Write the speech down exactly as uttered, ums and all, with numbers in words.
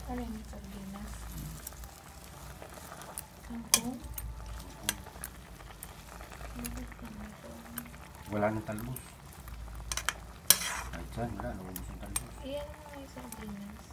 Ano yung sardinas? Kangkong? Wala nang talbos. Kahit saan, wala. Naubos yung talbos. Iyan mo yung sardinas.